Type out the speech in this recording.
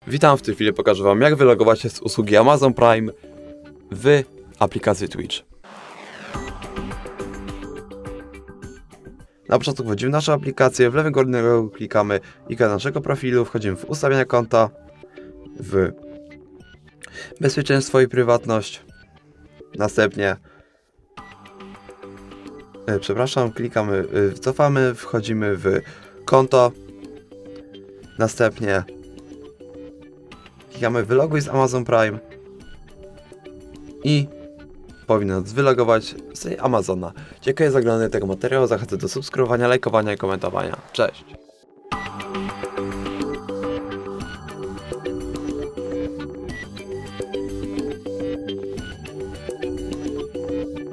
Witam, w tej chwili pokażę Wam, jak wylogować się z usługi Amazon Prime w aplikacji Twitch. Na początku wchodzimy w naszą aplikację, w lewym górnym rogu klikamy ikon naszego profilu, wchodzimy w ustawienia konta, w bezpieczeństwo i prywatność, następnie klikamy, cofamy, wchodzimy w konto, następnie klikamy wyloguj z Amazon Prime i powinno nas wylogować z Amazona. Dziękuję za oglądanie tego materiału, zachęcam do subskrybowania, lajkowania i komentowania. Cześć!